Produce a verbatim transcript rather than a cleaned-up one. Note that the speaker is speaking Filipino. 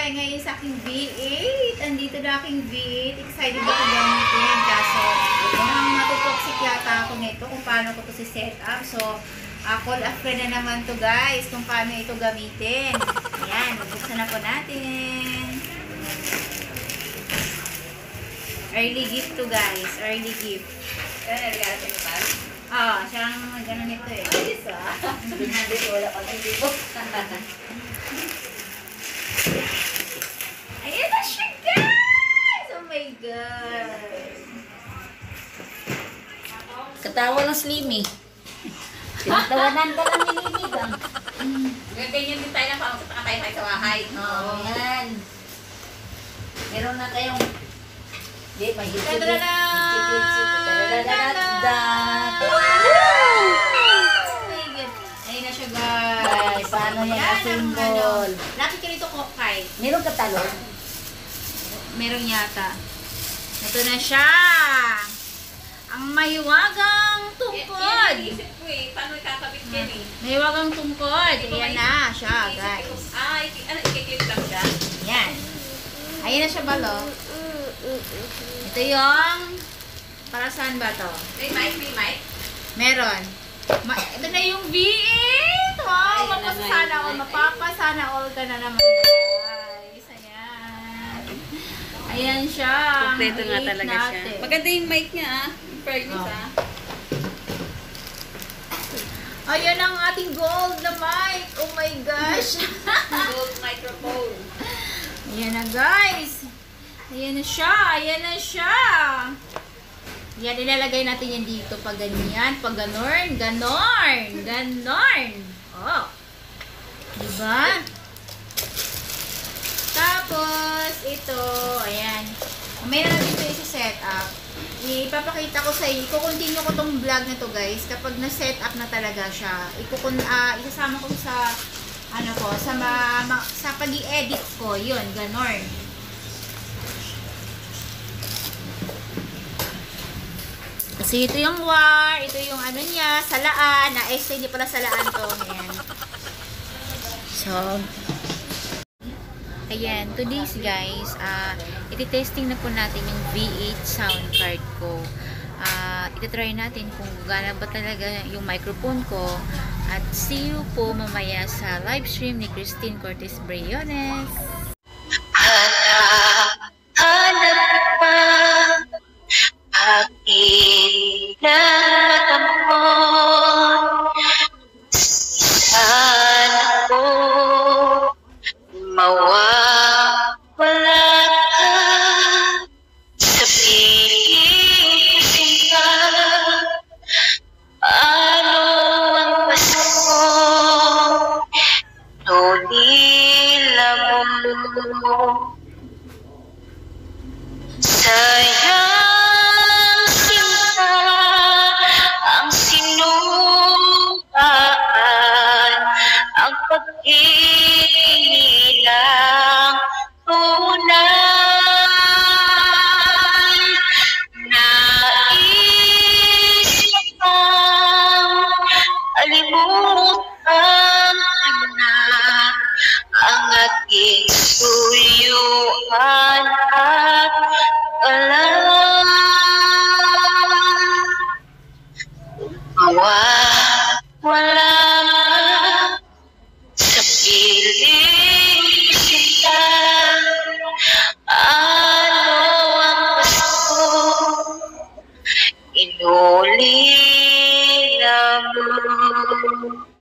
tayo ngayon sa aking V eight. Andito na aking V eight. Excited ako gamitin. Kaso, mukhang matutoxic yata ako nito kung paano ko to si set up. So, uh, call a friend na naman to guys kung paano ito gamitin. Ayan, magbuksan na po natin. Early gift to guys. Early gift. Kaya nalagyan sa ipas? Oo, siyang gano'n nito eh. Ay, isa. Hindi ko wala pang hindi ko. Ayan na siya guys! Oh my God! Katawa ng Slimy. Tinatawanan ka lang nililigang. Ganyan din tayo na parang sa tayo tayo sa bahay. Oo, yan. Meron na kayong... Hindi, may hitsip. Ayun na siya guys. Paano Ayan ang mag-assemble? ano. Lapit ka rito, Kokay. Meron katalon? Meron yata. Ito na siya. Ang mahiwagang tungkod. Isip ko eh, paano ikakabit yan eh? Mahiwagang tungkod. Ayan na siya guys. Ah, ano, ikiklip lang siya? Ayan. Ayan na siya balo. Ito yung... Para saan ba to? May mic, may mic? Meron. Ma ito na yung V eight! Wow! Mapapasana all. Mapapasana all ka na naman, guys. Ayan. Ayan siya. Kompleto nga V eight talaga siya. natin. Maganda yung mic niya ah. Fairness Oh. ah. Ayan ang ating gold na mic. Oh my gosh. Gold microphone. Ayan na, guys. Ayan na siya. Ayan na siya. Yan, ilalagay natin yan dito. Pag ganyan, pag ganorn, ganorn, ganorn. Oh. Diba? Tapos, ito, ayan. Mayroon natin ito isa-set up. Ipapakita ko sa inyo. Iko-continue ko tong vlog na to guys. Kapag na-set up na talaga siya. Ikukun, uh, isasama ko sa, ano ko, sa, ma, ma, sa pag-i-edit ko. Yun, ganorn. Kasi ito yung war, ito yung ano niya, salaan, na eh, hindi pala salaan to. Ayan. So, ayan, today's guys, uh, iti-testing na po natin yung V eight sound card ko. Uh, iti-try natin kung gana ba talaga yung microphone ko. At see you po mamaya sa live stream ni Christine Cortez Briones. Hanap, hanap pa aking natamon. Saan ako mawawala ka sa piling sinta? Ano ang pasko nulila mo? Sayang sinta ang sinukaan, ang pag-inilang tunay. Naisip kang alimutan na ang aking suyuan at alam. Mawawala sa piling sinta. Ano ang pasko inuli na mo?